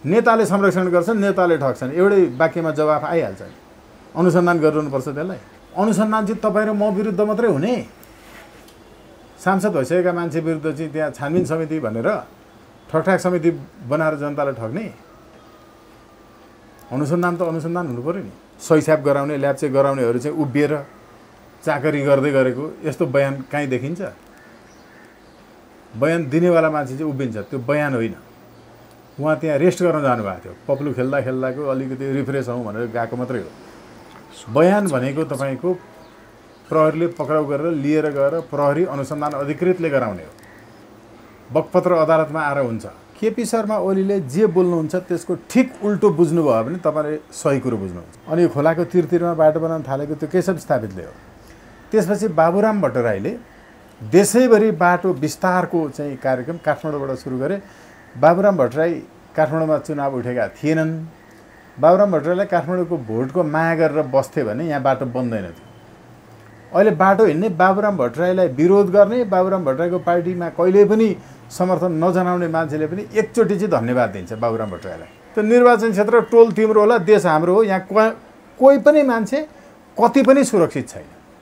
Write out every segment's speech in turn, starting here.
नेताले संरक्षण गर्छन्, नेताले ठग्छन्, एउटै वाक्यमा जवाफ आइहाल्छ। अनुसन्धान गरिरहनुपर्छ त्यसलाई। अनुसन्धान चाहिँ तपाईँ र म विरुद्ध मात्रै हुने, सांसद भइसकेका मान्छे विरुद्ध चाहिँ त्यहाँ छानबिन समिति भनेर ठगठाक समिति बनाएर जनतालाई ठग्ने? अनुसन्धान त अनुसन्धान हुनु पऱ्यो नि। सहीसाब गराउने, ल्याबचेक गराउनेहरू चाहिँ उभिएर चाकरी गर्दै गरेको यस्तो बयान कहीँ देखिन्छ? बयान दिनेवाला मान्छे चाहिँ उभिन्छ, त्यो बयान होइन। उहाँ त्यहाँ रेस्ट गर्न जानुभएको थियो, पप्लु खेल्दा खेल्दाको अलिकति रिफ्रेस हौँ भनेर गएको मात्रै हो। बयान भनेको तपाईँको प्रहरीले पक्राउ गरेर लिएर गएर प्रहरी अनुसन्धान अधिकृतले गराउने हो। बकपत्र अदालतमा आएर हुन्छ। केपी शर्मा ओलीले जे बोल्नुहुन्छ त्यसको ठिक उल्टो बुझ्नुभयो भने तपाईँले सही कुरो बुझ्नुहुन्छ। अनि यो खोलाको तिरमा बाटो बनाउन थालेको त्यो केशव स्थापितले हो। त्यसपछि बाबुराम भट्टराईले देशैभरि बाटो विस्तारको चाहिँ कार्यक्रम काठमाडौँबाट सुरु गरे। बाबुराम भट्टराई काठमाडौँमा चुनाव उठेका थिएनन्। बाबुराम भट्टराईलाई काठमाडौँको भोटको माया गरेर बस्थे भने यहाँ बाटो बन्दैन थियो। अहिले बाटो हिँड्ने बाबुराम भट्टराईलाई विरोध गर्ने, बाबुराम भट्टराईको पार्टीमा कहिले पनि समर्थन नजनाउने मान्छेले पनि एकचोटि चाहिँ धन्यवाद दिन्छ बाबुराम भट्टराईलाई। त्यो निर्वाचन क्षेत्र टोल तिम्रो होला, देश हाम्रो हो। यहाँ कोही पनि मान्छे कति पनि सुरक्षित छैन।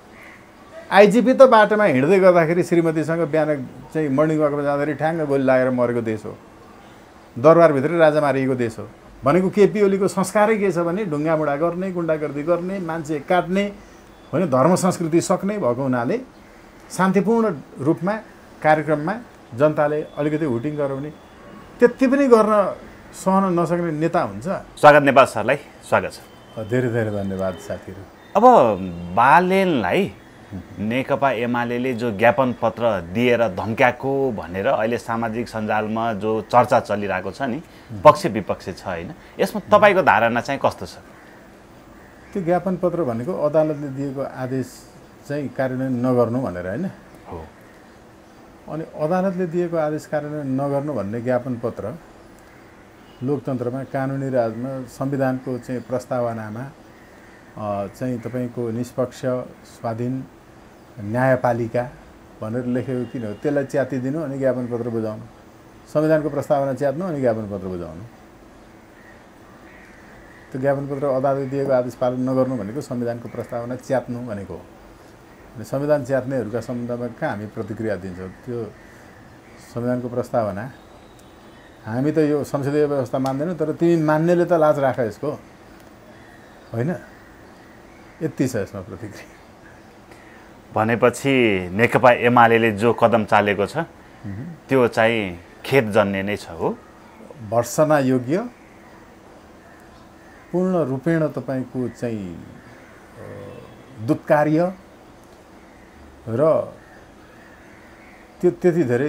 आइजिपी त बाटोमा हिँड्दै गर्दाखेरि श्रीमतीसँग बिहान चाहिँ मर्निङ वाकमा जाँदाखेरि ठ्याङ्ग गोली लागेर मरेको देश हो। दरबारभित्रै राजा मारिएको देश हो। भनेको केपी ओलीको संस्कारै के छ भने ढुङ्गामुढा गर्ने, गुन्डागर्दी गर्ने, मान्छे काट्ने होइन, धर्म संस्कृति सक्ने भएको हुनाले शान्तिपूर्ण रूपमा कार्यक्रममा जनताले अलिकति हुटिङ गराउने, त्यति पनि गर्न सहन नसक्ने नेता हुन्छ। स्वागत नेपाल सरलाई स्वागत छ। धेरै धेरै धन्यवाद साथीहरू। अब बालेनलाई नेकपा एमाले जो ज्ञापन पत्र दिएर धम्क्याएको भनेर अहिले सामाजिक सञ्जालमा जो चर्चा चलिरहेको छ नि, पक्ष विपक्ष छ होइन, यसमा तपाईँको धारणा चाहिँ कस्तो छ? त्यो ज्ञापन पत्र भनेको अदालतले दिएको आदेश चाहिँ कार्यान्वयन नगर्नु भनेर होइन हो। अनि अदालतले दिएको आदेश कार्यान्वयन नगर्नु भन्ने ज्ञापन पत्र लोकतन्त्रमा, कानुनी राजमा, संविधानको चाहिँ प्रस्तावनामा चाहिँ तपाईँको निष्पक्ष स्वाधीन न्यायपालिका भनेर लेखेको किन हो? त्यसलाई च्यातिदिनु अनि ज्ञापन पत्र बुझाउनु। संविधानको प्रस्तावना च्यात्नु अनि ज्ञापन पत्र बुझाउनु। त्यो ज्ञापन पत्र अदालतले दिएको आदेश पालन नगर्नु भनेको संविधानको प्रस्तावना च्यात्नु भनेको हो। अनि संविधान च्यात्नेहरूका सम्बन्धमा कहाँ हामी प्रतिक्रिया दिन्छौँ? त्यो संविधानको प्रस्तावना हामी त यो संसदीय व्यवस्था मान्दैनौँ, तर तिमी मान्नेले त लाज राख यसको होइन। यति छ यसमा प्रतिक्रिया। भनेपछि नेकपा एमाले जो कदम चालेको छ त्यो चाहिँ खेदजन्य नै छ हो। भर्सना योग्य, पूर्ण रूपेण तपाईँको चाहिँ दुत्कार्य र त्यो त्यति धेरै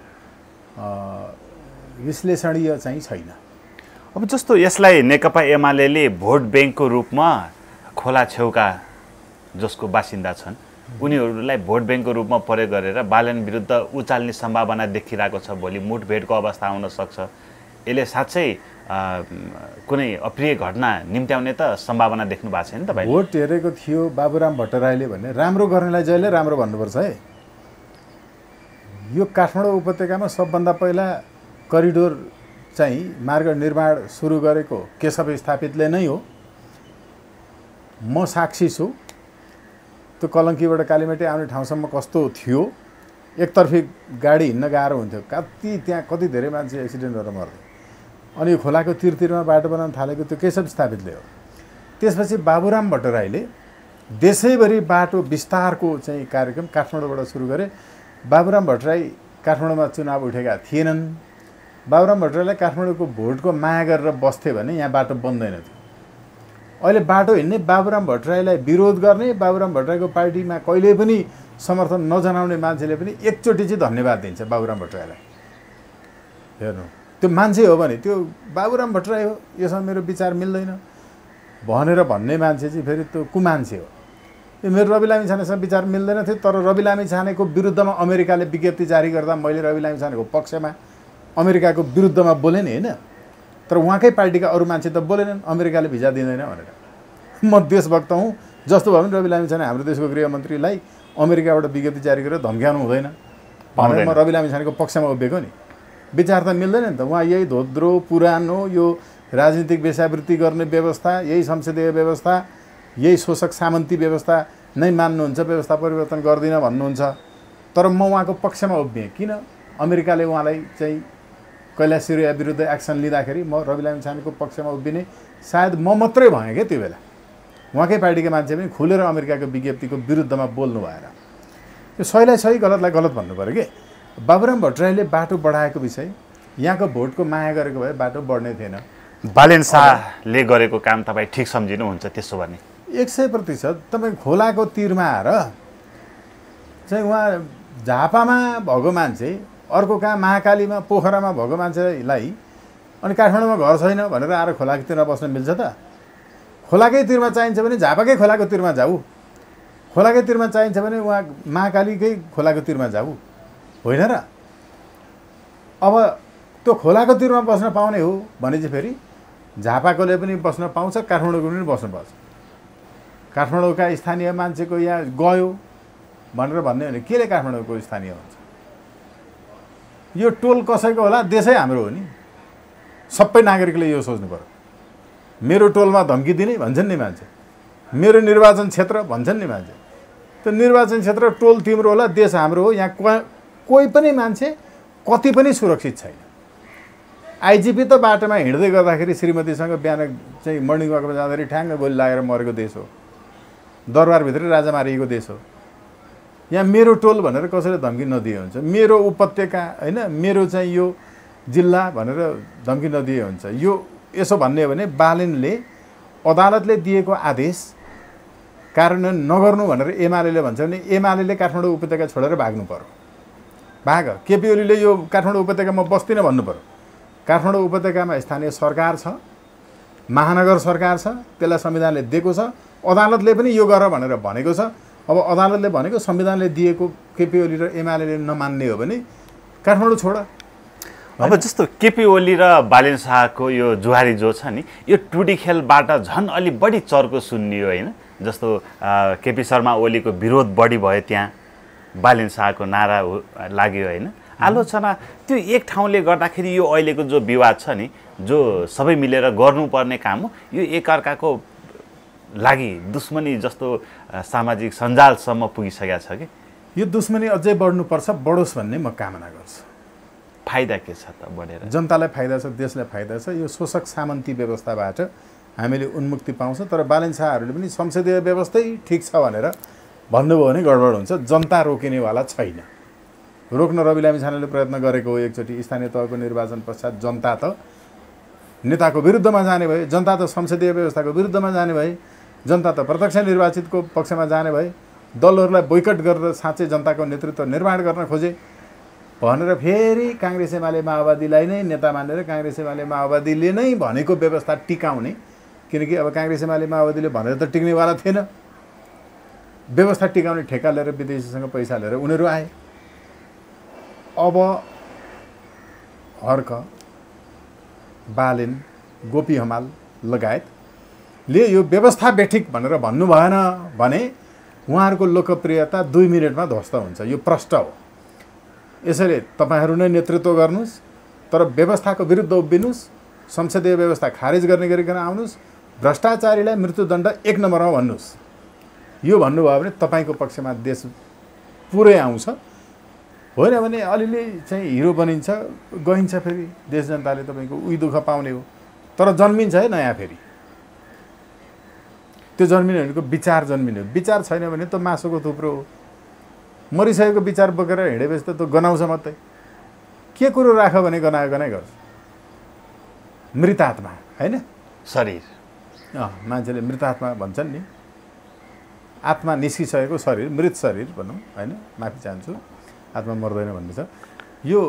विश्लेषणीय चाहिँ छैन। अब जस्तो यसलाई नेकपा एमाले भोट ब्याङ्कको रूपमा खोला छेउका जसको बासिन्दा छन् उनीहरूलाई भोट ब्याङ्कको रूपमा प्रयोग गरेर बालन विरुद्ध उचाल्ने सम्भावना देखिरहेको छ। भोलि मुठभेडको अवस्था आउन सक्छ। यसले साँच्चै कुनै अप्रिय घटना निम्त्याउने त सम्भावना देख्नु भएको छैन तपाईँ? भोट हेरेको थियो बाबुराम भट्टराईले भने राम्रो गर्नेलाई जहिले राम्रो भन्नुपर्छ है। यो काठमाडौँ उपत्यकामा सबभन्दा पहिला करिडोर चाहिँ मार्ग निर्माण सुरु गरेको केशव स्थापितले नै हो। म साक्षी छु। त्यो कलङ्कीबाट कालीमाटी आउने ठाउँसम्म कस्तो थियो, एकतर्फी गाडी हिँड्न गाह्रो हुन्थ्यो, त्यहाँ कति धेरै मान्छे एक्सिडेन्ट गरेर मर्थे। अनि यो खोलाको तिरमा बाटो बनाउन थालेको त्यो केशव स्थापितले हो। त्यसपछि बाबुराम भट्टराईले देशैभरि बाटो विस्तारको चाहिँ कार्यक्रम काठमाडौँबाट सुरु गरे। बाबुराम भट्टराई काठमाडौँमा चुनाव उठेका थिएनन्। बाबुराम भट्टराईलाई काठमाडौँको भोटको माया गरेर बस्थे भने यहाँ बाटो बन्दैन थियो। अहिले बाटो हिँड्ने बाबुराम भट्टराईलाई विरोध गर्ने, बाबुराम भट्टराईको पार्टीमा कहिले पनि समर्थन नजनाउने मान्छेले पनि एकचोटि चाहिँ धन्यवाद दिन्छ बाबुराम भट्टराईलाई। हेर्नु, त्यो मान्छे हो भने त्यो बाबुराम भट्टराई हो, यसमा मेरो विचार मिल्दैन भनेर भन्ने मान्छे चाहिँ फेरि त्यो कुमान्छे हो। यो मेरो रवि लामिछानेसँग विचार मिल्दैन थियो, तर रवि लामिछानेको विरुद्धमा अमेरिकाले विज्ञप्ति जारी गर्दा मैले रवि लामिछानेको पक्षमा अमेरिकाको विरुद्धमा बोलेँ नि होइन। तर उहाँकै पार्टीका अरू मान्छे त बोलेनन् अमेरिकाले भिजा दिँदैन भनेर। म देशभक्त हुँ जस्तो भयो भने रवि लामिछाने हाम्रो देशको गृहमन्त्रीलाई अमेरिकाबाट विज्ञप्ति जारी गरेर धम्क्याउनु हुँदैन भनेर म रवि लामिछानेको पक्षमा उभिएको नि। विचार त मिल्दैन नि त। उहाँ यही धोद्रो पुरानो यो राजनीतिक वेश्यावृत्ति गर्ने व्यवस्था, यही संसदीय व्यवस्था, यही शोषक सामन्ती व्यवस्था नै मान्नुहुन्छ, व्यवस्था परिवर्तन गर्दिनँ भन्नुहुन्छ। तर म उहाँको पक्षमा उभिएँ। किन अमेरिकाले उहाँलाई चाहिँ कैलाश सिरिया विरुद्ध एक्सन लिँदाखेरि म रवि लामिछानेको पक्षमा उभिने सायद म मात्रै भएँ क्या त्यो बेला। उहाँकै पार्टीका मान्छे पनि खुलेर अमेरिकाको विज्ञप्तिको विरुद्धमा बोल्नु भएर यो सहीलाई सही गलतलाई गलत भन्नु पऱ्यो कि। बाबुराम भट्टराईले बाटो बढाएको विषय, यहाँको भोटको माया गरेको भए बाटो बढ्ने थिएन। बालेन शाहले गरेको काम तपाईँ ठिक सम्झिनुहुन्छ त्यसो भने? 100%। तपाईँ खोलाको तिरमा आएर चाहिँ उहाँ झापामा भएको मान्छे, अर्को कहाँ महाकालीमा पोखरामा भएको मान्छेलाई अनि काठमाडौँमा घर छैन भनेर आएर खोलाको तिरमा बस्न मिल्छ त? खोलाकै तिरमा चाहिन्छ भने झापाकै खोलाको तिरमा जाऊ, खोलाकै तिरमा चाहिन्छ भने उहाँ महाकालीकै खोलाको तिरमा जाऊ, होइन र? अब त्यो खोलाको तिरमा बस्न पाउने हो भने चाहिँ फेरि झापाकोले पनि बस्न पाउँछ, काठमाडौँको पनि बस्न पाउँछ। काठमाडौँका स्थानीय मान्छेको यहाँ गयो भनेर भन्ने हो भने केले काठमाडौँको स्थानीय हुन्छ? यो टोल कसैको होला? देशै हाम्रो हो नि। सबै नागरिकले यो सोच्नु पर्यो। मेरो टोलमा धम्की दिने भन्छन् नि मान्छे, मेरो निर्वाचन क्षेत्र भन्छन् नि मान्छे। त्यो निर्वाचन क्षेत्र टोल तिम्रो होला, देश हाम्रो हो। यहाँ कोही पनि मान्छे कति पनि सुरक्षित छैन। आइजिपी त बाटोमा हिँड्दै गर्दाखेरि श्रीमतीसँग बिहान चाहिँ मर्निङ वाकमा जाँदाखेरि ठ्याङ्ग गोली लागेर मरेको देश हो। दरबारभित्रै राजा मारिएको देश हो। यहाँ मेरो टोल भनेर कसैले धम्की नदिए हुन्छ, मेरो उपत्यका होइन, मेरो चाहिँ यो जिल्ला भनेर धम्की नदिए हुन्छ। यो यसो भन्ने हो भने बालेनले अदालतले दिएको आदेश कार्यान्वयन नगर्नु भनेर एमाले भन्छ भने एमाले काठमाडौँ उपत्यका छोडेर भाग्नु पर्यो। भाग। केपी ओलीले यो काठमाडौँ उपत्यकामा बस्दिनँ भन्नु पर्यो। काठमाडौँ उपत्यकामा स्थानीय सरकार छ, महानगर सरकार छ, त्यसलाई संविधानले दिएको छ। अदालतले पनि यो गर भनेर भनेको छ। अब अदालतले भनेको संविधानले दिएको केपी ओली र एमाले नमान्ने हो भने काठमाडौँ छोड। अब जस्तो केपी ओली र बालेन शाहको यो जुहारी जो छ नि, यो टुडी खेलबाट झन् अलि बढी चर्को सुन्नियो होइन? जस्तो केपी शर्मा ओलीको विरोध बढी भयो, त्यहाँ बालेन शाहको नारा लाग्यो होइन? आलोचना त्यो एक ठाउँले गर्दाखेरि यो अहिलेको जो विवाद छ नि, जो सबै मिलेर गर्नुपर्ने काम हो, यो एकअर्काको लागि दुश्मनी जस्तो सामाजिक सञ्जालसम्म पुगिसकेको छ कि यो दुश्मनी अझै बढ्नुपर्छ, बढोस् भन्ने म कामना गर्छु। फाइदा के छ त बढेर? जनतालाई फाइदा छ, देशलाई फाइदा छ। यो शोषक सामन्ती व्यवस्थाबाट हामीले उन्मुक्ति पाउँछ। तर बालेन शाहहरूले पनि संसदीय व्यवस्थै ठिक छ भनेर भन्नुभयो भने गडबड हुन्छ। जनता रोकिनेवाला छैन। रोक्न रवि लामिछानेले प्रयत्न गरेको हो। एकचोटि स्थानीय तहको निर्वाचन पश्चात जनता त नेताको विरुद्धमा जाने भए, जनता त संसदीय व्यवस्थाको विरुद्धमा जाने भए, जनता त प्रत्यक्ष निर्वाचितको पक्षमा जाने भए, दलहरूलाई बोइकट गरेर साँच्चै जनताको नेतृत्व निर्माण गर्न खोजे भनेर फेरि काङ्ग्रेस एमाले माओवादीलाई नै नेता मानेर काङ्ग्रेस एमाले माओवादीले नै भनेको व्यवस्था टिकाउने। किनकि अब काङ्ग्रेस एमाले माओवादीले भनेर त टिक्नेवाला थिएन। व्यवस्था टिकाउने ठेक्का लिएर विदेशीसँग पैसा लिएर उनीहरू आए। अब हर्क, बालेन, गोपी हमाल लगायतले यो व्यवस्था बेठिक भनेर भन्नु भएन भने उहाँहरूको लोकप्रियता 2 मिनेटमा ध्वस्त हुन्छ। यो प्रष्ट हो। यसैले तपाईहरू नै नेतृत्व गर्नुस्, तर व्यवस्थाको विरुद्ध उभिनुस्, संसदीय व्यवस्था खारेज गर्ने गरिकन आउनुस्, भ्रष्टाचारीलाई मृत्युदण्ड 1 नम्बरमा भन्नुस्। यो भन्नुभयो भने तपाईँको पक्षमा देश पुरै आउँछ। होइन भने अलिअलि चाहिँ हिरो बनिन्छ, गइन्छ। फेरि देश जनताले तपाईँको उही दुःख पाउने हो। तर जन्मिन्छ है नयाँ फेरि। त्यो जन्मिने भनेको विचार जन्मिने हो। विचार छैन भने त मासुको थुप्रो हो। मरिसकेको विचार बोकेर हिँडेपछि त त्यो गनाउँछ मात्रै। के कुरो राख भने गनायो गनाइ गर्छ। मृत आत्मा होइन, शरीर। मान्छेले मृत आत्मा भन्छन् नि। आत्मा निस्किसकेको शरीर, मृत शरीर भनौँ होइन, माफी चाहन्छु, आत्मा मर्दैन भन्ने छ। यो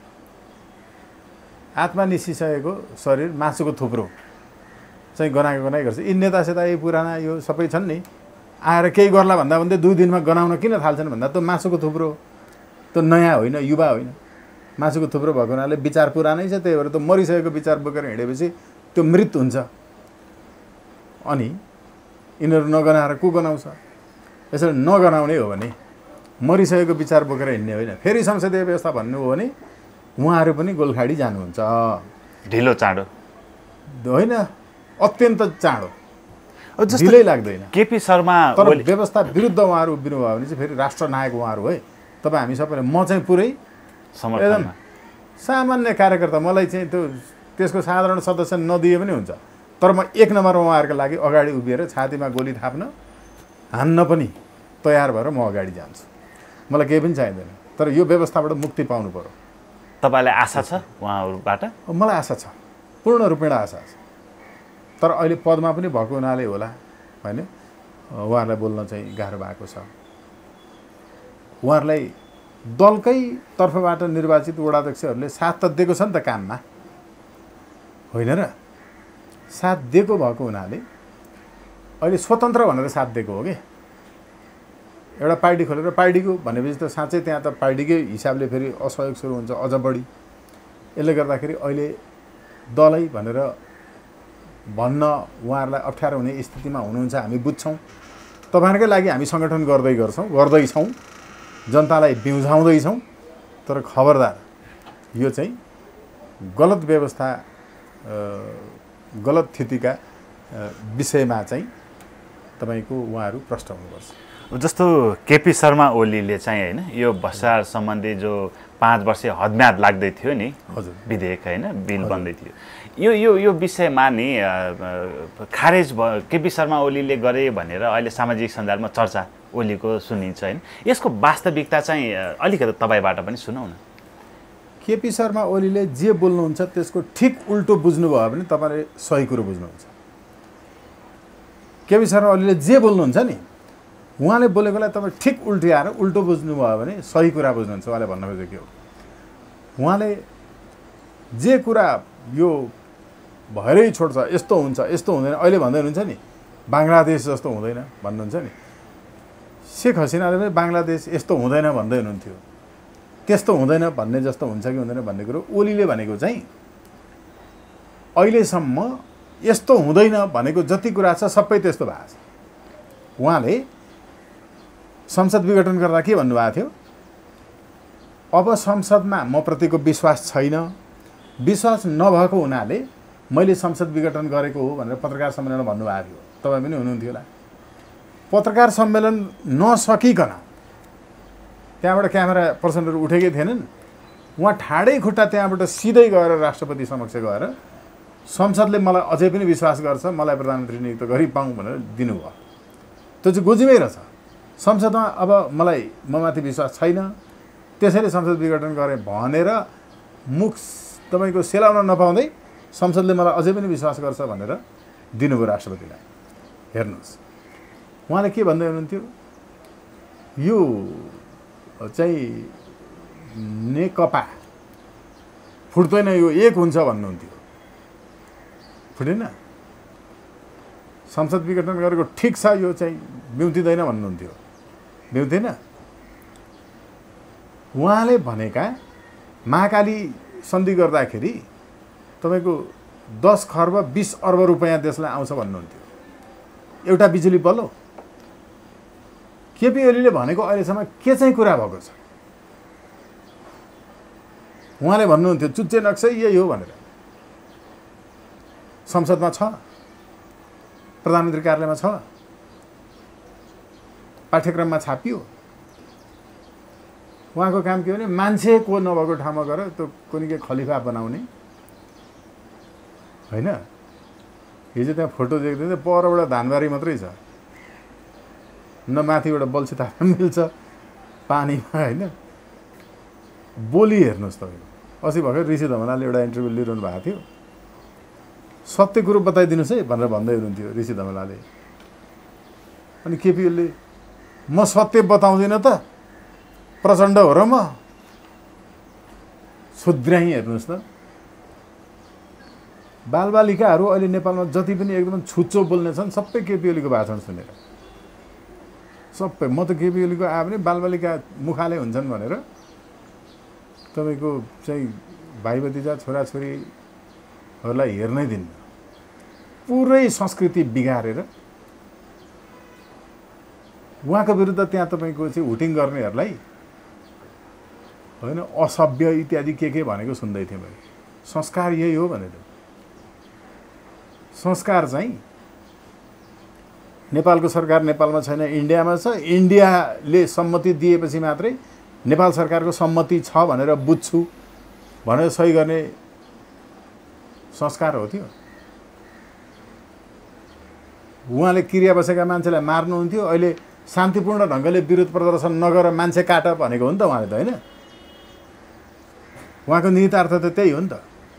आत्मा निस्किसकेको शरीर मासुको थुप्रो चाहिँ गनाएको गनाइ गर्छ। यी नेता सेता यी पुराना यो सबै छन् नि, आएर केही गर्ला भन्दा भन्दै 2 दिनमा गनाउन किन थाल्छन् भन्दा त्यो मासुको थुप्रो, त्यो नयाँ होइन, युवा होइन। मासुको थुप्रो भएको हुनाले विचार पुरानै छ। त्यही भएर त्यो मरिसकेको विचार बोकेर हिँडेपछि त्यो मृत हुन्छ। अनि यिनीहरू नगनाएर को गनाउँछ? यसरी नगनाउने हो भने मरिसकेको विचार बोकेर हिँड्ने होइन। फेरि संसदीय व्यवस्था भन्नु हो भने उहाँहरू पनि गोलखाडी जानुहुन्छ। ढिलो चाँडो होइन, अत्यन्त चाँडो, जस्तो ढिलै लाग्दैन। केपी शर्मा तर ओली व्यवस्था विरुद्ध उहाँहरू उभिनु भयो भने चाहिँ फेरि राष्ट्रनायक उहाँहरू है। तपाईँ हामी सबैले, म चाहिँ पुरै एकदम समर्थनमा सामान्य कार्यकर्ता, मलाई चाहिँ त्यो त्यसको साधारण सदस्य नदिए पनि हुन्छ, तर म 1 नम्बरमा उहाँहरूको लागि अगाडि उभिएर छातीमा गोली थाप्न, हान्न पनि तयार भएर म अगाडि जान्छु। मलाई केही पनि चाहिँदैन, तर यो व्यवस्थाबाट मुक्ति पाउनु पर्यो। तपाईँलाई आशा छ उहाँहरूबाट? मलाई आशा छ, पूर्ण रूपेण आशा छ। तर अहिले पदमा पनि भएको हुनाले होला होइन, उहाँहरूलाई बोल्न चाहिँ गाह्रो भएको छ। उहाँहरूलाई दलकै तर्फबाट निर्वाचित वडाध्यक्षहरूले साथ त दिएको छ नि त काममा, होइन र? साथ दिएको भएको हुनाले अहिले स्वतन्त्र भनेर साथ दिएको हो कि। एउटा पार्टी खोलेर पार्टीको भनेपछि त साँच्चै त्यहाँ त पार्टीकै हिसाबले फेरि असहयोग सुरु हुन्छ अझ बढी। यसले गर्दाखेरि अहिले दलै भनेर भन्न उहाँहरूलाई अप्ठ्यारो हुने स्थितिमा हुनुहुन्छ, हामी बुझ्छौँ। तपाईँहरूकै लागि हामी सङ्गठन गर्दैछौँ, जनतालाई बिउझाउँदैछौँ। तर खबरदार, यो चाहिँ गलत व्यवस्था, गलत स्थितिका विषयमा चाहिँ तपाईँको उहाँहरू प्रष्ट हुनुपर्छ। जस्तो केपी शर्मा ओलीले चाहिँ होइन, यो भ्रष्टाचार सम्बन्धी जो 5 वर्षे हदम्याद लाग्दै थियो नि, हजुर, विधेयक होइन, बिल बन्दै थियो, यो विषयमा नि खारेज केपी शर्मा ओलीले गरे भनेर अहिले सामाजिक सञ्जालमा चर्चा ओलीको सुनिन्छ होइन। यसको वास्तविकता चाहिँ अलिकति तपाईँबाट पनि सुनौ न। केपी शर्मा ओलीले जे बोल्नुहुन्छ त्यसको ठिक उल्टो बुझ्नुभयो भने तपाईँले सही कुरो बुझ्नुहुन्छ। केपी शर्मा ओलीले जे बोल्नुहुन्छ नि, उहाँले बोलेकोलाई तपाईँ ठिक उल्टिआएर उल्टो बुझ्नुभयो भने सही कुरा बुझ्नुहुन्छ। उहाँले भन्न खोजेको के हो, उहाँले जे कुरा यो भएरै छोड्छ, यस्तो हुन्छ यस्तो हुँदैन, अहिले भन्दै हुनुहुन्छ नि बङ्गलादेश जस्तो हुँदैन भन्नुहुन्छ नि। शेख हसिनाले पनि बङ्गलादेश यस्तो हुँदैन भन्दै हुनुहुन्थ्यो, त्यस्तो हुँदैन भन्ने जस्तो हुन्छ कि हुँदैन भन्ने कुरो ओलीले भनेको चाहिँ अहिलेसम्म यस्तो हुँदैन भनेको जति कुरा छ सबै त्यस्तो भएको छ। उहाँले संसद विघटन गर्दा के भन्नुभएको थियो, अब संसदमा म प्रतिको विश्वास छैन, विश्वास नभएको हुनाले मैले संसद विघटन गरेको हो भनेर पत्रकार सम्मेलनमा भन्नुभएको थियो। तपाईँ पनि हुनुहुन्थ्यो होला। पत्रकार सम्मेलन नसकिकन त्यहाँबाट क्यामेरा पर्सनहरू उठेकै थिएनन्। उहाँ ठाडै खुट्टा त्यहाँबाट सिधै गएर राष्ट्रपति समक्ष गएर संसदले मलाई अझै पनि विश्वास गर्छ, मलाई प्रधानमन्त्री नियुक्त गरी पाऊँ भनेर दिनुभयो। त्यो चाहिँ गोजीमै रहेछ। संसदमा अब ममाथि विश्वास छैन, त्यसैले संसद विघटन गरेँ भनेर मुख तपाईँको सेलाउन नपाउँदै संसदले मलाई अझै पनि विश्वास गर्छ भनेर दिनुभयो राष्ट्रपतिलाई। हेर्नुहोस् उहाँले के भन्दै हुनुहुन्थ्यो, यो चाहिँ नेकपा फुट्दैन, यो एक हुन्छ भन्नुहुन्थ्यो। फुटेन, संसद विघटन गरेको ठिक छ, यो चाहिँ बिउतिँदैन भन्नुहुन्थ्यो। बिउतेन। उहाँले भनेका महाकाली सन्धि गर्दाखेरि तपाईँको 10 खर्ब 20 अर्ब रुपैयाँ देशलाई आउँछ भन्नुहुन्थ्यो, एउटा बिजुली बल्ब हो। केपी ओलीले भनेको अहिलेसम्म के चाहिँ कुरा भएको छ? उहाँले भन्नुहुन्थ्यो चुच्चे नक्सै यही हो भनेर। संसदमा छ, प्रधानमन्त्री कार्यालयमा छ, पाठ्यक्रममा छापियो। उहाँको काम के हो भने मान्छे को नभएको ठाउँमा गएर त्यो कुनै खलिफा बनाउने होइन। हिजो त्यहाँ फोटो देख्दै थिएँ, परबाट धानबारी मात्रै छ, न माथिबाट बल्छी थाप्न मिल्छ पानीमा होइन। बोली हेर्नुहोस् तपाईँ। अस्ति भर्खर ऋषि धमलाले एउटा इन्टरभ्यू लिइरहनु भएको थियो, सत्य कुरो बताइदिनुहोस् है भनेर भन्दै हुनुहुन्थ्यो ऋषि धमलाले। अनि केपी ओलीले म सत्य बताउँदिनँ त, प्रचण्ड हो र म? सुध्र्याई हेर्नुहोस् त। बालबालिकाहरू अहिले नेपालमा जति पनि एकदम छुच्चो बोल्ने छन् सबै केपी ओलीको भाषण सुनेर। सबै म त केपी ओलीको आयो भने बालबालिका मुखाले हुन्छन् भनेर तपाईँको चाहिँ भाइ भतिजा छोराछोरीहरूलाई हेर्नै दिन्न। पुरै संस्कृति बिगारेर उहाँको विरुद्ध त्यहाँ तपाईँको चाहिँ हुटिङ गर्नेहरूलाई होइन असभ्य इत्यादि के भनेको सुन्दै थिएँ मैले। संस्कार यही हो भनेर। संस्कार चाहिँ नेपालको सरकार नेपालमा छैन, इन्डियामा छ। इन्डियाले सम्मति दिएपछि मात्रै नेपाल सरकारको सम्मति छ भनेर बुझ्छु भनेर सही गर्ने संस्कार हो त्यो। उहाँले क्रिया बसेका मान्छेलाई मार्नुहुन्थ्यो, अहिले शान्तिपूर्ण ढङ्गले विरोध प्रदर्शन नगर मान्छे काट भनेको हो नि त उहाँले त, होइन? उहाँको निहितार्थ त त्यही हो नि त।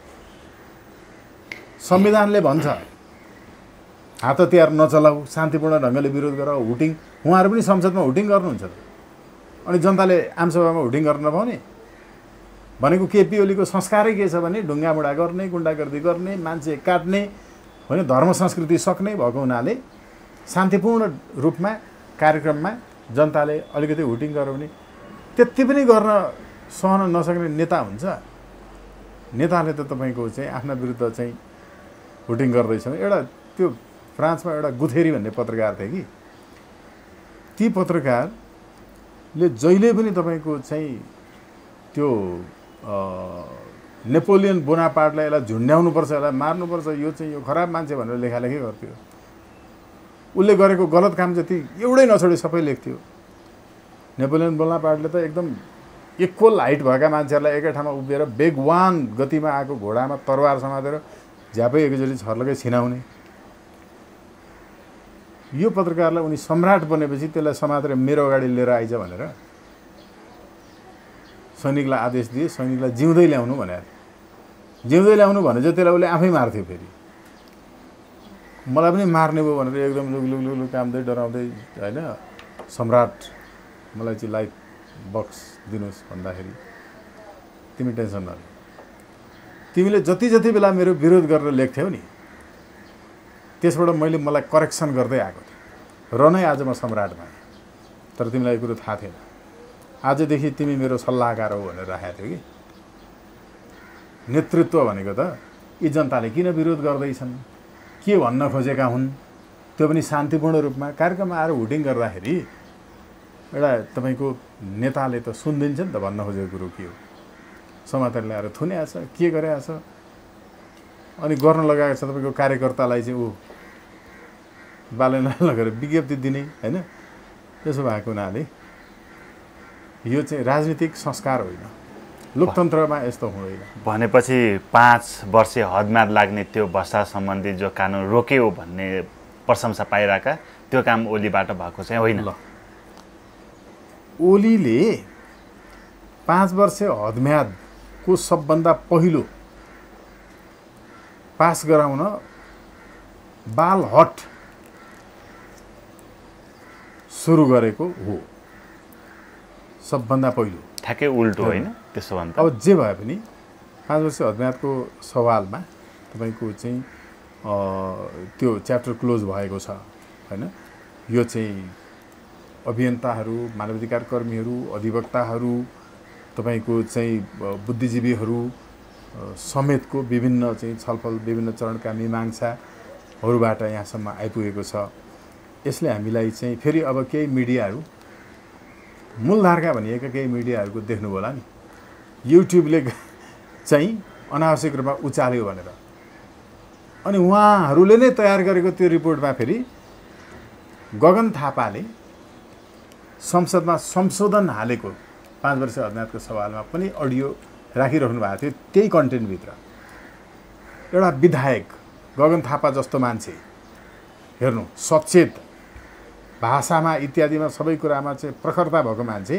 संविधानले भन्छ हात हतियार नचलाऊ, शान्तिपूर्ण ढङ्गले विरोध गर, हुटिङ। उहाँहरू पनि संसदमा हुटिङ गर्नुहुन्छ त, अनि जनताले आमसभामा हुटिङ गर्न नपाउने भनेको केपी ओलीको संस्कारै के छ भने ढुङ्गामुढा गर्ने, गुन्डागर्दी गर्ने, मान्छे काट्ने, होइन धर्म संस्कृति सक्ने भएको हुनाले शान्तिपूर्ण रूपमा कार्यक्रममा जनताले अलिकति हुटिङ गर्यो भने त्यति पनि गर्न सहन नसक्ने नेता हुन्छ। नेताले त तपाईँको चाहिँ आफ्ना विरुद्ध चाहिँ हुटिङ गर्दैछ। एउटा त्यो फ्रान्समा एउटा गुथेरी भन्ने पत्रकार थिए कि, ती पत्रकारले जहिले पनि तपाईँको चाहिँ त्यो नेपोलियन बोनापार्टलाई यसलाई झुन्ड्याउनुपर्छ, यसलाई मार्नुपर्छ, यो चाहिँ यो खराब मान्छे भनेर लेखालेखी गर्थ्यो। उसले गरेको गलत काम जति एउटै नछोडे सबै लेख्थ्यो। नेपोलियन बोनापार्टले त एकदम इक्वल हाइट भएका मान्छेहरूलाई एकै ठाउँमा उभिएर बेगवान गतिमा आएको घोडामा तरवार समातेर झ्यापै एकैचोटि छर्लकै छिनाउने। यो पत्रकारलाई उनी सम्राट बनेपछि त्यसलाई समातेर मेरो अगाडि लिएर आइज भनेर सैनिकलाई आदेश दिए, सैनिकलाई जिउँदै ल्याउनु भनेर। जिउँदै ल्याउनु भने चाहिँ त्यसलाई उसले आफै मार्थ्यो। फेरि मलाई पनि मार्ने भयो भनेर एकदम लुक कामदै डराउँदै, होइन सम्राट मलाई चाहिँ लाइफ बक्स दिनुहोस् भन्दाखेरि तिमी टेन्सन नलिनु, तिमीले जति जति बेला मेरो विरोध गरेर लेख्थ्यौ नि त्यसबाट मलाई करेक्सन गर्दै आएको थिएँ र नै आज म सम्राट भएँ। तर तिमीलाई यो कुरो थाहा थिएन, आजदेखि तिमी मेरो सल्लाहकार हो भनेर राखेको थियो कि। नेतृत्व भनेको त यी जनताले किन विरोध गर्दैछन्, के भन्न खोजेका हुन्, त्यो पनि शान्तिपूर्ण रूपमा कार्यक्रममा आएर हुटिङ गर्दाखेरि एउटा तपाईँको नेताले त सुनिदिन्छ नि त भन्न खोजेको कुरो के हो। समातेर ल्याएर थुनेको छ, के गरेको छ, अनि गर्न लगाएको छ तपाईँको कार्यकर्तालाई चाहिँ ऊ बालेन लगेर विज्ञप्ति दिने, होइन? त्यसो भएको हुनाले यो चाहिँ राजनीतिक संस्कार होइन, लोकतन्त्रमा यस्तो हुँदैन। भनेपछि 5 वर्ष हदम्याद लाग्ने त्यो भ्रष्टाचार सम्बन्धी जो कानुन रोक्यो भन्ने प्रशंसा पाइरहेका त्यो काम ओलीबाट भएको चाहिँ होइन। ल, ओलीले 5 वर्ष हदम्यादको सबभन्दा पहिलो पास गराउन बाल हट सुरु गरेको हो सबभन्दा पहिलो। ठ्याक्कै उल्टो होइन त्यसो भन्दा। अब जे भए पनि 5 वर्ष हदम्यादको सवालमा तपाईँको चाहिँ त्यो च्याप्टर क्लोज भएको छ, होइन? यो चाहिँ अभियन्ताहरू, मानवाधिकार कर्मीहरू, अधिवक्ताहरू, तपाईँको चाहिँ बुद्धिजीवीहरू समेतको विभिन्न चाहिँ छलफल, विभिन्न चरणका मीमांसाहरूबाट यहाँसम्म आइपुगेको छ। यसले हामीलाई चाहिँ फेरि अब केही मिडियाहरू मूलधारका भनिएका केही मिडियाहरूको देख्नुभयो होला नि, युट्युबले चाहिँ अनावश्यक रूपमा उचाल्यो भनेर, अनि उहाँहरूले नै तयार गरेको त्यो रिपोर्टमा फेरि गगन थापाले संसदमा संशोधन हालेको 5 वर्ष हदम्यादको सवालमा पनि अडियो राखिराख्नु भएको थियो। त्यही कन्टेन्टभित्र एउटा विधायक गगन थापा जस्तो मान्छे, हेर्नु सचेत, भाषामा इत्यादिमा सबै कुरामा चाहिँ प्रखरता भएको मान्छे,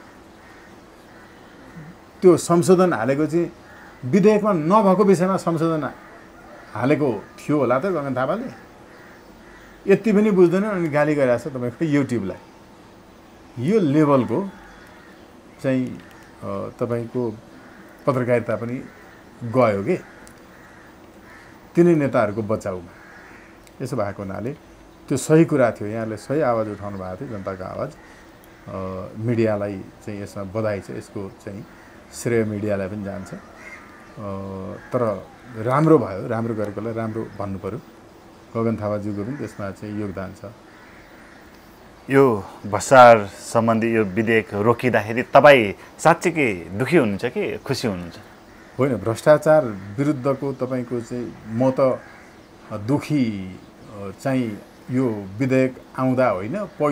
त्यो संशोधन हालेको चाहिँ विधेयकमा नभएको विषयमा संशोधन हालेको थियो होला त गगन थापाले। यति पनि बुझ्दैन अनि गाली गरिरहेको छ तपाईँको युट्युबलाई। यो लेभलको चाहिँ तपाईँको पत्रकारिता पनि गयो के तिनै नेताहरूको बचाउमा। यसो भएको हुनाले त्यो सही कुरा थियो, यहाँले सही आवाज उठाउनु भएको थियो, जनताको आवाज। मिडियालाई चाहिँ यसमा बधाई छ, यसको चाहिँ श्रेय मिडियालाई पनि जान्छ। तर राम्रो भयो, राम्रो गरेकोलाई राम्रो भन्नु पऱ्यो। गगन थापाज्यूको पनि त्यसमा चाहिँ योगदान छ। यो भ्रष्टाचार सम्बन्धी यो विधेयक रोकिँदाखेरि तपाईँ साँच्चीकै दुखी हुनुहुन्छ कि खुसी हुनुहुन्छ? होइन, भ्रष्टाचार विरुद्धको तपाईँको चाहिँ म त दुखी चाहिँ यो विधेयक आउँदा होइन,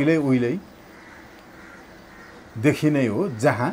पहिल्यैदेखि नै हो, जहाँ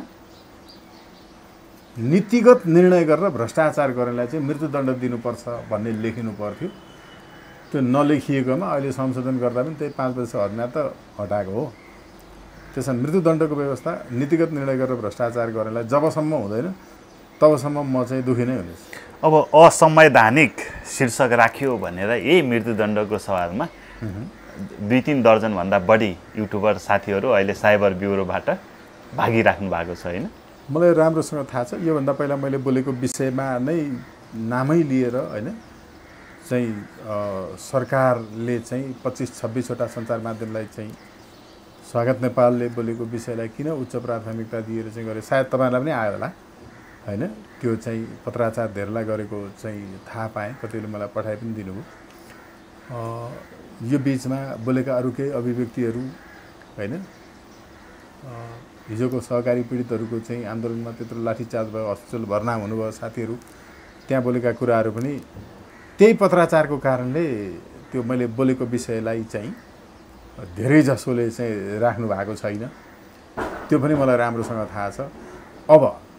नीतिगत निर्णय गरेर भ्रष्टाचार गर्नेलाई चाहिँ मृत्युदण्ड दिनुपर्छ भन्ने लेखिनु पर्थ्यो। त्यो नलेखिएकोमा अहिले संशोधन गर्दा पनि त्यही 5 वर्ष हदमा त हटाएको हो। त्यसमा मृत्युदण्डको व्यवस्था नीतिगत निर्णय गरेर भ्रष्टाचार गर्नेलाई जबसम्म हुँदैन तबसम्म म चाहिँ दुखी नै हुनेछु। अब असंवैधानिक शीर्षक राखियो भनेर यही मृत्युदण्डको सवालमा 2-3 दर्जनभन्दा बढी युट्युबर साथीहरू अहिले साइबर ब्युरोबाट भागिराख्नु भएको छ होइन? मलाई राम्रोसँग थाहा छ। योभन्दा पहिला मैले बोलेको विषयमा नै नामै लिएर होइन चाहिँ सरकारले चाहिँ 25-26 वटा सञ्चार माध्यमलाई चाहिँ स्वागत नेपालले बोलेको विषयलाई किन उच्च प्राथमिकता दिएर चाहिँ गरे, सायद तपाईँलाई पनि आयो होला होइन? त्यो चाहिँ पत्राचार धेरैलाई गरेको चाहिँ थाहा पाएँ, कतिले मलाई पठाइ पनि दिनुभयो। यो बिचमा बोलेका अरू केही अभिव्यक्तिहरू होइन, हिजोको सहकारी पीडितहरूको चाहिँ आन्दोलनमा त्यत्रो लाठीचार्ज भयो, हस्पिटल भर्ना हुनुभयो साथीहरू, त्यहाँ बोलेका कुराहरू पनि त्यही पत्राचारको कारणले त्यो मैले बोलेको विषयलाई चाहिँ धेरै जसोले चाहिँ राख्नु भएको छैन। त्यो पनि मलाई राम्रोसँग थाहा छ। अब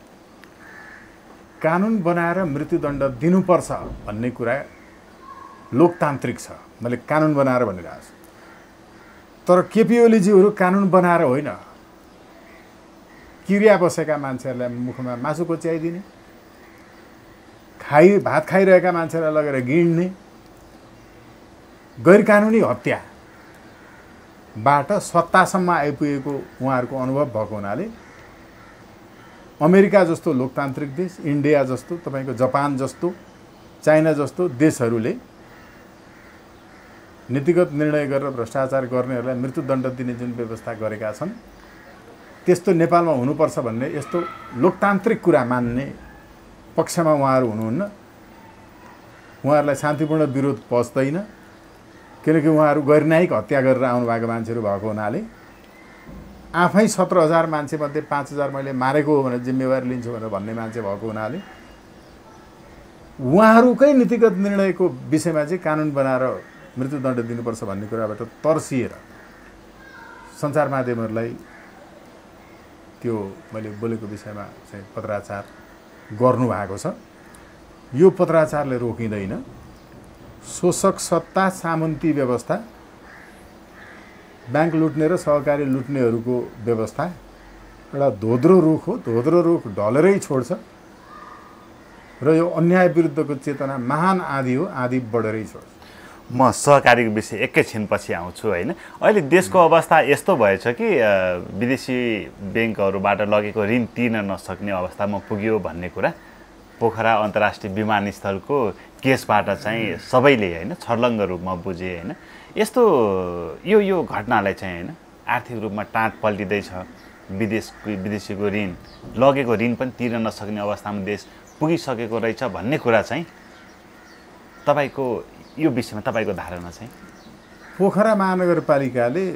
कानुन बनाएर मृत्युदण्ड दिनुपर्छ भन्ने कुरा लोकतान्त्रिक छ। मैले कानुन बनाएर भनिरहेको छु, तर केपी ओलीजीहरू कानुन बनाएर होइन, किरिया बसेका मान्छेहरूलाई मुखमा मासु कोच्याइदिने, भात खाइरहेका मान्छेलाई लगेर गिड्ने, गैर कानुनी हत्याबाट सत्तासम्म आइपुगेको उहाँहरूको अनुभव भएको हुनाले अमेरिका जस्तो लोकतान्त्रिक देश, इन्डिया जस्तो, तपाईँको जापान जस्तो, चाइना जस्तो देशहरूले नीतिगत निर्णय गरेर भ्रष्टाचार गर्नेहरूलाई मृत्युदण्ड दिने जुन व्यवस्था गरेका छन्, त्यस्तो नेपालमा हुनुपर्छ भन्ने यस्तो लोकतान्त्रिक कुरा मान्ने पक्षमा उहाँहरू हुनुहुन्न। उहाँहरूलाई शान्तिपूर्ण विरोध पस्दैन, किनकि उहाँहरू गैरन्यायिक हत्या गरेर आउनुभएको मान्छेहरू भएको हुनाले आफै 17,000 मान्छेमध्ये 5,000 मैले मारेको हो भनेर जिम्मेवारी लिन्छु भनेर भन्ने मान्छे भएको हुनाले उहाँहरूकै नीतिगत निर्णयको विषयमा चाहिँ कानुन बनाएर मृत्युदण्ड दिनुपर्छ भन्ने कुराबाट तर्सिएर सञ्चार माध्यमहरूलाई त्यो मैले बोलेको विषयमा चाहिँ पत्राचार गर्नुभएको छ। यो पत्राचारले रोकिँदैन। शोषक सत्ता, सामन्ती व्यवस्था, ब्याङ्क लुट्ने र सहकारी लुट्नेहरूको व्यवस्था एउटा धोद्रो रुख हो। धोद्रो रुख ढलेरै छोड्छ र यो अन्याय विरुद्धको चेतना महान आँधी हो, आँधी बढेरै छोड्छ। म सहकारीको विषय एकैछिनपछि आउँछु होइन। अहिले देशको अवस्था यस्तो भएछ कि विदेशी ब्याङ्कहरूबाट लगेको ऋण तिर्न नसक्ने अवस्थामा पुग्यो भन्ने कुरा पोखरा अन्तर्राष्ट्रिय विमानस्थलको केसबाट चाहिँ सबैले होइन छर्लङ्ग रूपमा बुझे होइन। यस्तो यो घटनालाई चाहिँ होइन आर्थिक रूपमा टाँट पल्टिँदैछ, विदेशीको ऋण लगेको ऋण पनि तिर्न नसक्ने अवस्थामा देश पुगिसकेको रहेछ भन्ने कुरा चाहिँ तपाईँको यो विषयमा तपाईँको धारणा चाहिँ? पोखरा महानगरपालिकाले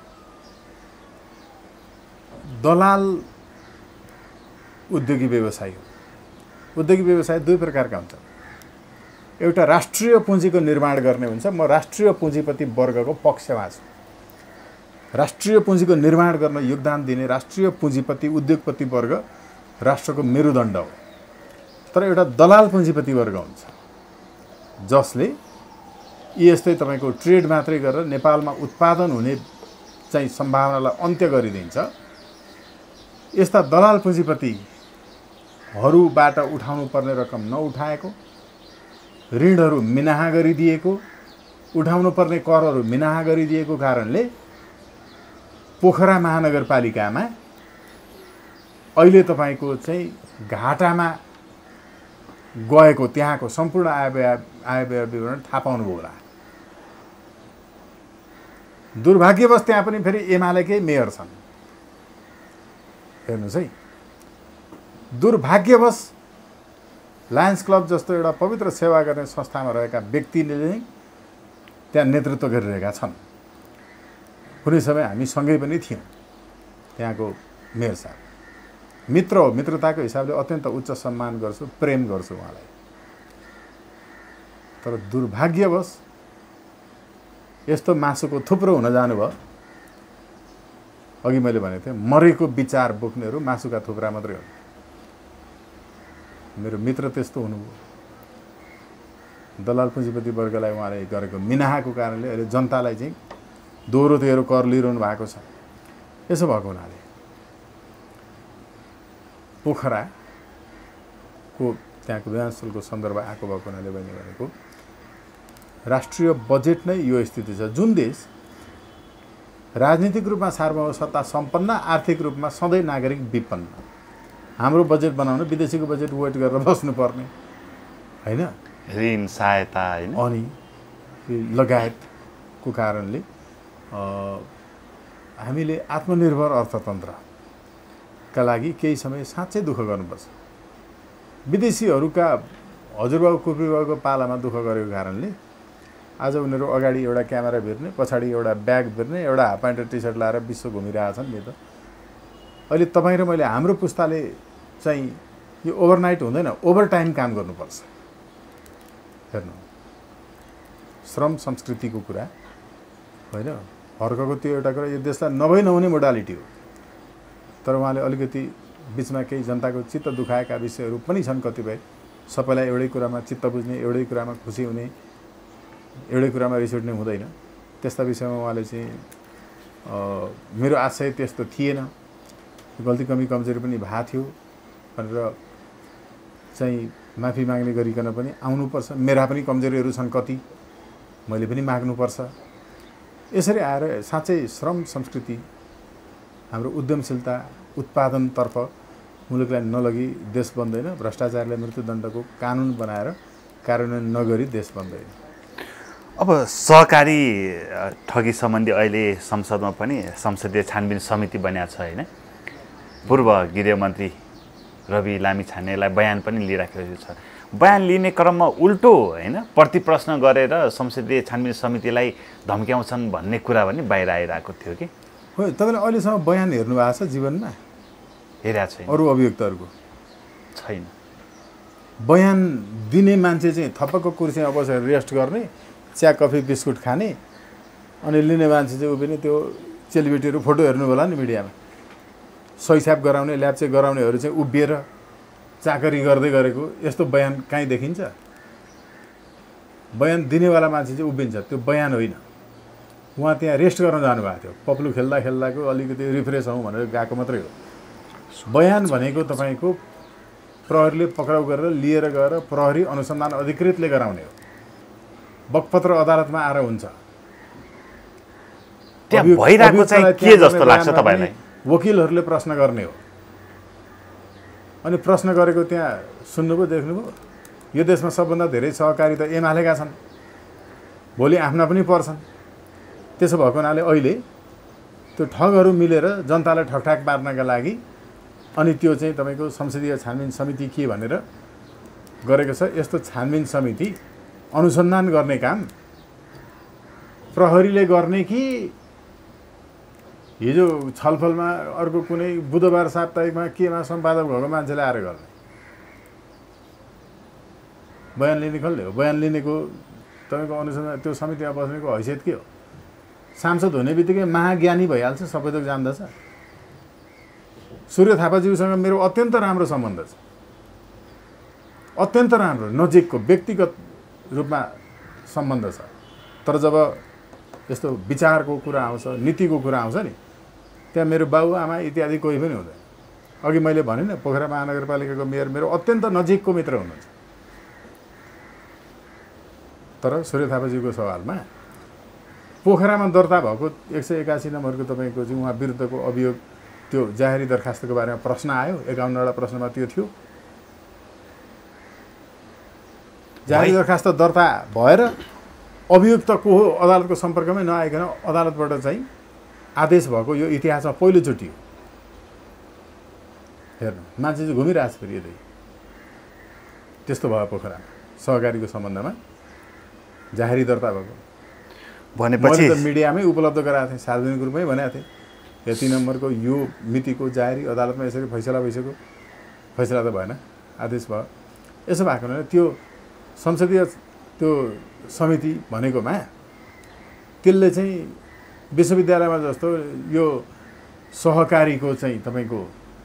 दलाल उद्योगी व्यवसाय हो। उद्योगी व्यवसाय दुई प्रकारका हुन्छन्। एउटा राष्ट्रिय पुँजीको निर्माण गर्ने हुन्छ। म राष्ट्रिय पुँजीपति वर्गको पक्षमा छु। राष्ट्रिय पुँजीको निर्माण गर्न योगदान दिने राष्ट्रिय पुँजीपति उद्योगपति वर्ग राष्ट्रको मेरुदण्ड हो। तर एउटा दलाल पुँजीपति वर्ग हुन्छ जसले यस्तै तपाईँको ट्रेड मात्रै गरेर नेपालमा उत्पादन हुने चाहिँ सम्भावनालाई अन्त्य गरिदिन्छ। यस्ता दलाल पुँजीपतिहरूबाट उठाउनु पर्ने रकम नउठाएको, ऋणहरू मिनाहा गरिदिएको, उठाउनु पर्ने करहरू मिनाहा गरिदिएको कारणले पोखरा महानगरपालिकामा अहिले तपाईँको चाहिँ घाटामा गएको त्यहाँको सम्पूर्ण आय व्यय विवरण थाहा पाउनुभयो होला। दुर्भाग्यवश त्यहाँ पनि फेरि एमालेकै मेयर छन्। हेर्नुहोस् है, दुर्भाग्यवश लायन्स क्लब जस्तो एउटा पवित्र सेवा गर्ने संस्थामा रहेका व्यक्तिले नै त्यहाँ नेतृत्व गरिरहेका छन्। कुनै समय हामी सँगै पनि थियौँ। त्यहाँको मेयर साहब मित्र हो, मित्रताको हिसाबले अत्यन्त उच्च सम्मान गर्छु, प्रेम गर्छु उहाँलाई। तर दुर्भाग्यवश यस्तो मासुको थुप्रो हुन जानुभयो। अघि मैले भनेको थिएँ मरेको विचार बोक्नेहरू मासुका थुप्रा मात्रै हुन्। मेरो मित्र त्यस्तो हुनुभयो। दलाल पुँजीपति वर्गलाई उहाँले गरेको मिनाहाको कारणले अहिले जनतालाई चाहिँ दोहोरो तेह्रो कर लिइरहनु भएको छ। यसो भएको हुनाले पोखराको त्यहाँको विमानस्थलको सन्दर्भ आएको भएको हुनाले मैले भनेको राष्ट्रिय बजेट नै यो स्थिति छ। जुन देश राजनीतिक रूपमा सार्वभौम सत्ता सम्पन्न, आर्थिक रूपमा सधैँ नागरिक विपन्न, हाम्रो बजेट बनाउन विदेशीको बजेट वेट गरेर बस्नुपर्ने होइन, ऋण सहायता होइन, अनि लगायतको कारणले हामीले आत्मनिर्भर अर्थतन्त्रका लागि केही समय साँच्चै दुःख गर्नुपर्छ। विदेशीहरूका हजुरबाबु कुर्पीबाबुको पालामा दुःख गरेको कारणले आज उनीहरू अगाडि एउटा क्यामेरा भिर्ने, पछाडि एउटा ब्याग भिर्ने, एउटा हाफ प्यान्ट टी सर्ट लाएर विश्व घुमिरहेछन् नि त। अहिले तपाईँ र मैले हाम्रो पुस्ताले चाहिँ यो ओभरनाइट हुँदैन, ओभरटाइम काम गर्नुपर्छ। हेर्नु, श्रम संस्कृतिको कुरा होइन, अर्काको त्यो एउटा कुरा यो देशलाई नभई नहुने मोडालिटी हो। तर उहाँले अलिकति बिचमा केही जनताको चित्त दुखाएका विषयहरू पनि छन् कतिपय। सबैलाई एउटै कुरामा चित्त बुझ्ने, एउटै कुरामा खुसी हुने, एउटै कुरामा रिस उठ्ने हुँदैन। त्यस्ता विषयमा उहाँले चाहिँ मेरो आशय त्यस्तो थिएन, गल्ती कमी कमजोरी पनि भएको थियो भनेर चाहिँ माफी माग्ने गरिकन पनि आउनुपर्छ। मेरा पनि कमजोरीहरू छन् कति, मैले पनि माग्नुपर्छ। यसरी आएर साँच्चै श्रम संस्कृति, हाम्रो उद्यमशीलता, उत्पादनतर्फ मुलुकलाई नलगी देश बन्दैन। भ्रष्टाचारले मृत्युदण्डको कानुन बनाएर कार्यान्वयन नगरी देश बन्दैन। अब सहकारी ठगी सम्बन्धी अहिले संसदमा पनि संसदीय छानबिन समिति बनिएको छ होइन। पूर्व गृहमन्त्री रवि लामिछानेलाई बयान पनि लिइराखेको छ। बयान लिने क्रममा उल्टो होइन प्रतिप्रश्न गरेर संसदीय छानबिन समितिलाई धम्क्याउँछन् भन्ने कुरा पनि बाहिर आइरहेको थियो कि। हो, तपाईँले अहिलेसम्म बयान हेर्नु भएको छ जीवनमा? हेरेको छैन। अरू अभियुक्तहरूको छैन। बयान दिने मान्छे चाहिँ थप्पको कुर्सीमा बसेर रेस्ट गर्ने, चिया कफी बिस्कुट खाने, अनि लिने मान्छे चाहिँ ऊ पनि त्यो चेलीबेटीहरू फोटो हेर्नु होला नि मिडियामा, सहीसाब गराउने, ल्याप्चे गराउनेहरू चाहिँ उभिएर चाकरी गर्दै गरेको यस्तो बयान कहीँ देखिन्छ? बयान दिनेवाला मान्छे चाहिँ उभिन्छ, त्यो बयान होइन। उहाँ त्यहाँ रेस्ट गर्न जानुभएको थियो, पप्लु खेल्दा खेल्दाको अलिकति रिफ्रेस हौँ भनेर गएको मात्रै हो। बयान भनेको तपाईँको प्रहरीले पक्राउ गरेर लिएर गएर प्रहरी अनुसन्धान अधिकृतले गराउने हो। बकपत्र अदालतमा आएर हुन्छ। त्यहाँ भइरहेको चाहिँ के जस्तो लाग्छ तपाईँलाई? वकिलहरूले प्रश्न गर्ने हो। अनि प्रश्न गरेको त्यहाँ सुन्नुभयो, देख्नुभयो? यो देशमा सबभन्दा धेरै सहकारी त एमालेका छन्, भोलि आफ्ना पनि पर्छन्। त्यसो भएको हुनाले अहिले त्यो ठगहरू मिलेर जनतालाई ठकठाक पार्नका लागि अनि त्यो चाहिँ तपाईँको संसदीय छानबिन समिति के भनेर गरेको छ। यस्तो छानबिन समिति अनुसन्धान गर्ने काम प्रहरीले गर्ने कि हिजो छलफलमा अर्को कुनै बुधबार साप्ताहिकमा केमा सम्पादक भएको मान्छेले आएर गर्ने? बयान लिने कसले हो? बयान लिनेको तपाईँको अनुसन्धान त्यो समितिमा बस्नेको हैसियत के हो? सांसद हुने बित्तिकै महाज्ञानी भइहाल्छ, सबै थोक जान्दछ। सूर्य थापाज्यूसँग मेरो अत्यन्त राम्रो सम्बन्ध छ, अत्यन्त राम्रो, नजिकको व्यक्तिगत रूपमा सम्बन्ध छ। तर जब यस्तो विचारको कुरा आउँछ, नीतिको कुरा आउँछ नि, त्यहाँ मेरो बाबुआमा इत्यादि कोही पनि हुँदैन। अघि मैले भने नि, पोखरा महानगरपालिकाको मेयर मेरो अत्यन्त नजिकको मित्र हुनुहुन्छ। तर सूर्य थापाज्यूको सवालमा पोखरामा दर्ता भएको 181 नम्बरको तपाईँको चाहिँ उहाँ विरुद्धको अभियोग, त्यो जाहेरी दरखास्तको बारेमा प्रश्न आयो। 51वटा प्रश्नमा त्यो थियो। जाहेरी दरखास्त दर्ता भएर अभियुक्त को हो अदालतको सम्पर्कमै नआइकन अदालतबाट चाहिँ आदेश भएको यो इतिहासमा पहिलोचोटि हो। हेर्नु, मान्छे चाहिँ घुमिरहेछ फेरि यतै। त्यस्तो भयो पोखरामा सहकारीको सम्बन्धमा जाहेरी दर्ता भएको। भनेपछि मैले त मिडियामै उपलब्ध गराएको थिएँ, सार्वजनिक रूपमै भनेको थिएँ यति नम्बरको यो मितिको जारी अदालतमा यसरी फैसला भइसक्यो, फैसला त भएन, आदेश भयो। यसो भएको हुनाले त्यो संसदीय त्यो समिति भनेकोमा त्यसले चाहिँ विश्वविद्यालयमा जस्तो यो सहकारीको चाहिँ तपाईँको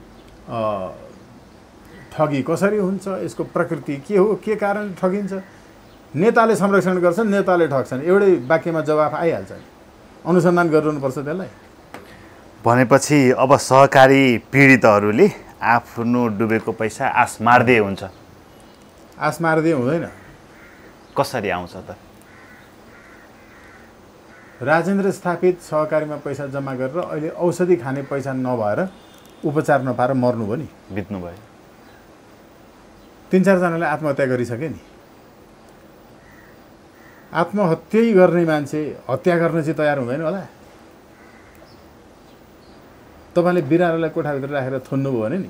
ठगी कसरी हुन्छ, यसको प्रकृति के हो, के कारण ठगिन्छ, नेताले संरक्षण गर्छन्, नेताले ठग्छन्, एउटै वाक्यमा जवाफ आइहाल्छ। अनुसन्धान गरिरहनुपर्छ त्यसलाई। भनेपछि अब सहकारी पीडितहरूले आफ्नो डुबेको पैसा आस मार्दै हुन्छ। आस मार्दै हुँदैन। कसरी आउँछ त? राजेन्द्र स्थापित सहकारीमा पैसा जम्मा गरेर अहिले औषधि खाने पैसा नभएर उपचार नपाएर मर्नुभयो नि, बित्नुभयो। 3-4 जनाले आत्महत्या गरिसके नि। आत्महत्यै गर्ने मान्छे हत्या गर्न चाहिँ तयार हुँदैन होला। तपाईँले बिरालोलाई कोठाभित्र राखेर थुन्नुभयो भने नि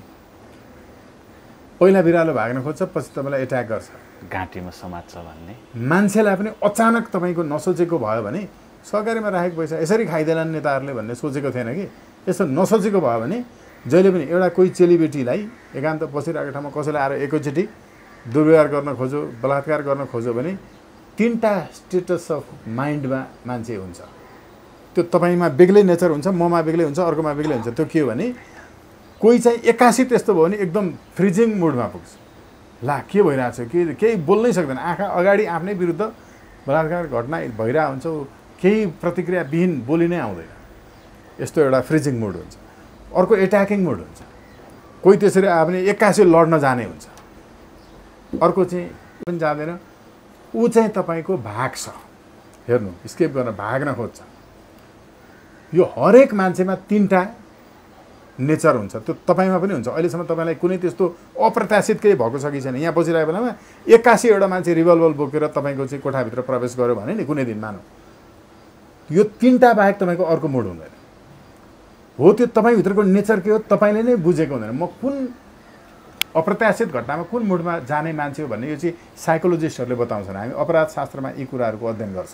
पहिला बिरालो भाग्न खोज्छ, पछि तपाईँलाई एट्याक गर्छ। घाँटीमा समात्छ भन्ने मान्छेलाई पनि अचानक तपाईँको नसोचेको भयो भने सहकारीमा राखेको पैसा यसरी खाइदेलान् नेताहरूले भन्ने सोचेको थिएन कि। यसो नसोचेको भयो भने जहिले पनि एउटा कोही चेलीबेटीलाई एकान्त बसिरहेको ठाउँमा कसैले आएर एकैचोटि दुर्व्यवहार गर्न खोज्यो, बलात्कार गर्न खोज्यो भने 3टा स्टेटस अफ माइन्डमा मान्छे हुन्छ। त्यो तपाईँमा बेग्लै नेचर हुन्छ, ममा बेग्लै हुन्छ, अर्कोमा बेग्लै हुन्छ। त्यो के हो भने कोही चाहिँ 81 त्यस्तो भयो भने एकदम फ्रिजिङ मुडमा पुग्छ। ला के भइरहेछ, केही बोल्नै सक्दैन, आँखा अगाडि आफ्नै विरुद्ध बलात्कार घटना भइरहेको हुन्छ, केही प्रतिक्रियाविहीन बोली नै आउँदैन। यस्तो एउटा फ्रिजिङ मुड हुन्छ। अर्को एट्याकिङ मुड हुन्छ। कोही त्यसरी आयो भने 81 लड्न जाने हुन्छ। अर्को चाहिँ पनि जाँदैन, ऊ चाहिँ तपाईँको भाग्छ। हेर्नु, स्केप गर्न भाग्न खोज्छ। यो हरेक मान्छेमा 3टा नेचर हुन्छ। त्यो तपाईँमा पनि हुन्छ। अहिलेसम्म तपाईँलाई कुनै त्यस्तो अप्रत्याशित केही भएको छ कि छैन? यहाँ बसिरहेको बेलामा 81 एउटा मान्छे रिभल्भर बोकेर तपाईँको चाहिँ कोठाभित्र प्रवेश गर्यो भने नि कुनै दिन मानौँ, यो 3टा बाहेक तपाईँको अर्को मुड हुँदैन। हो, त्यो तपाईँभित्रको नेचर के हो तपाईँले नै बुझेको हुँदैन। म कुन अप्रत्याशित घटनामा कुन मुडमा जाने मान्छे हो भन्ने यो चाहिँ साइकोलोजिस्टहरूले बताउँछन्। हामी अपराध शास्त्रमा यी कुराहरूको अध्ययन गर्छौँ।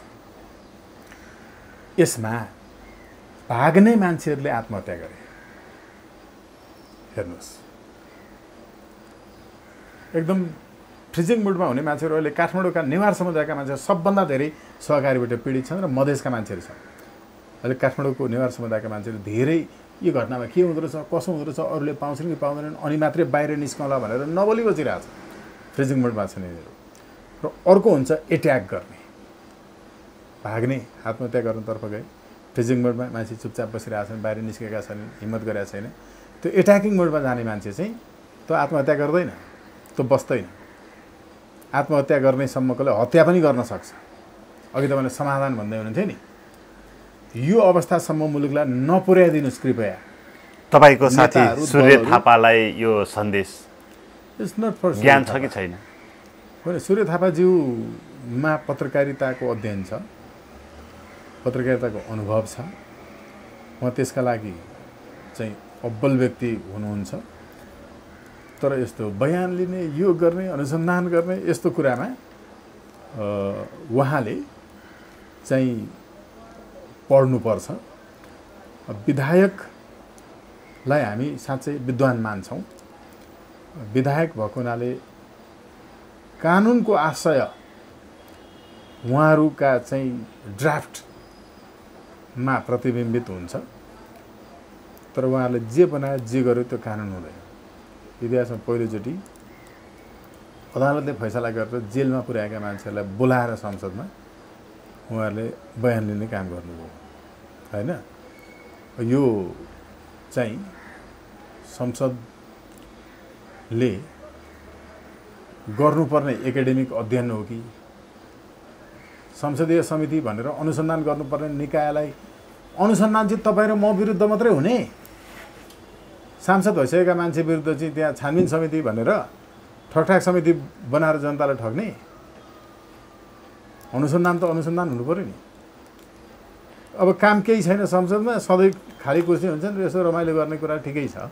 यसमा भाग्ने मान्छेहरूले आत्महत्या गरे। हेर्नुहोस्, एकदम फ्रिजिङ मुडमा हुने मान्छेहरू अहिले काठमाडौँका नेवार समुदायका मान्छेहरू सबभन्दा धेरै सहकारीबाट पीडित छन् र मधेसका मान्छेहरू छन्। अहिले काठमाडौँको नेवार समुदायका मान्छेहरू धेरै यो घटनामा के हुँदो रहेछ, कसो हुँदो रहेछ, अरूले पाउँछन् कि पाउँदैनन्, अनि मात्रै बाहिर निस्कौँला भनेर नबोली बसिरहेछ। फ्रिजिङ मुडमा छन् यिनीहरू। र अर्को हुन्छ एट्याक गर्ने, भाग्ने, आत्महत्या गर्नतर्फ गए। फ्रिजिङ मोडमा मान्छे चुपचाप बसिरहेछन्, बाहिर निस्केका छैन, हिम्मत गरेका छैन। त्यो एट्याकिङ मोडमा जाने मान्छे चाहिँ त्यो आत्महत्या गर्दैन, त्यो बस्दैन। आत्महत्या गर्नेसम्मकोले हत्या पनि गर्न सक्छ। अघि तपाईँले समाधान भन्दै हुनुहुन्थ्यो नि, यो अवस्थासम्म मुलुकलाई नपुर्याइदिनुहोस् कृपया। तपाईँको साथी सूर्य थापालाई यो सन्देश इट्स नट फर ज्ञान छ कि छैन? होइन, सूर्य थापाज्यूमा पत्रकारिताको अध्ययन छ, पत्रकारिताको अनुभव छ। उहाँ त्यसका लागि चाहिँ अब्बल व्यक्ति हुनुहुन्छ। तर यस्तो बयान लिने, यो गर्ने, अनुसन्धान गर्ने यस्तो कुरामा उहाँले चाहिँ पढ्नुपर्छ। विधायकलाई हामी साँच्चै विद्वान मान्छौँ। विधायक भएको हुनाले कानुनको आशय उहाँहरूका चाहिँ ड्राफ्टमा प्रतिबिम्बित हुन्छ। तर उहाँहरूले जे बनायो, जे गर्यो त्यो कानुन हुँदैन। इतिहासमा पहिलोचोटि अदालतले फैसला गरेर जेलमा पुर्याएका मान्छेहरूलाई बोलाएर संसदमा उहाँहरूले बयान लिने काम गर्नुभयो, होइन? यो चाहिँ संसदले गर्नुपर्ने एकाडेमिक अध्ययन हो कि संसदीय समिति भनेर अनुसन्धान गर्नुपर्ने निकायलाई अनुसन्धान चाहिँ तपाईँ र म विरुद्ध मात्रै हुने? सांसद भइसकेका मान्छे विरुद्ध चाहिँ त्यहाँ छानबिन समिति भनेर ठकठाक समिति बनाएर जनतालाई ठग्ने? अनुसन्धान त अनुसन्धान हुनु पर्यो नि। अब काम केही छैन संसदमा, सधैँ खाली कुर्सी हुन्छन् र यसो रमाइलो गर्ने कुरा ठिकै छ।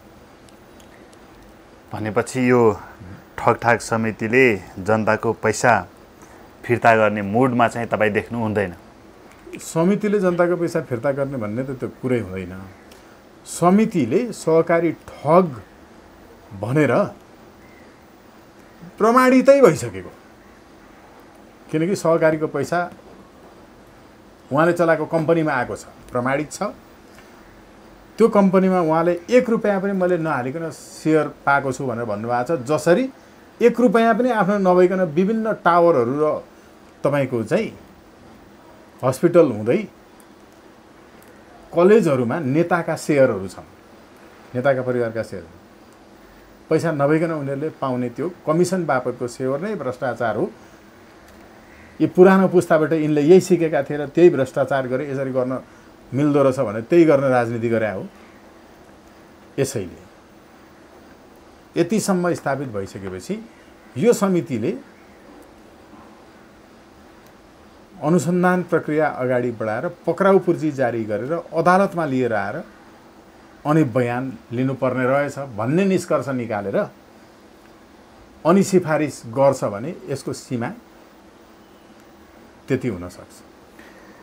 भनेपछि यो ठकठाक समितिले जनताको पैसा फिर्ता गर्ने मुडमा चाहिँ तपाईँ देख्नु हुँदैन? समितिले जनताको पैसा फिर्ता गर्ने भन्ने त त्यो कुरै हुँदैन। समितिले सहकारी ठग भनेर प्रमाणितै भइसकेको, किनकि सहकारीको पैसा उहाँले चलाएको कम्पनीमा आएको छ, प्रमाणित छ। त्यो कम्पनीमा उहाँले 1 रुपैयाँ पनि मैले नहालिकन सेयर पाएको छु भनेर भन्नुभएको छ। जसरी 1 रुपैयाँ पनि आफ्नो नभइकन विभिन्न टावरहरू र तपाईँको चाहिँ हस्पिटल हुँदै कलेजहरूमा नेताका सेयरहरू छन्, नेताका परिवारका सेयर, पैसा नभइकन उनीहरूले पाउने त्यो कमिसन बापतको सेयर नै भ्रष्टाचार हो। यो पुरानो पुस्ताबाट यिनले यही सिकेका थिए र त्यही भ्रष्टाचार गरे, यसरी गर्न मिल्दो रहेछ भने त्यही गर्न राजनीति गरे हो। यसैले यतिसम्म स्थापित भइसकेपछि यो समितिले अनुसन्धान प्रक्रिया अगाडि बढाएर पक्राउ पूर्जी जारी गरेर अदालतमा लिएर आएर अनि बयान लिनुपर्ने रहेछ भन्ने निष्कर्ष निकालेर अनि सिफारिस गर्छ भने यसको सीमा त्यति हुन सक्छ।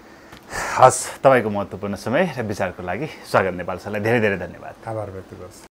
हस्, तपाईँको महत्त्वपूर्ण समय र विचारको लागि स्वागत नेपाल सरलाई धेरै धेरै धन्यवाद। आभार व्यक्त गर्छु।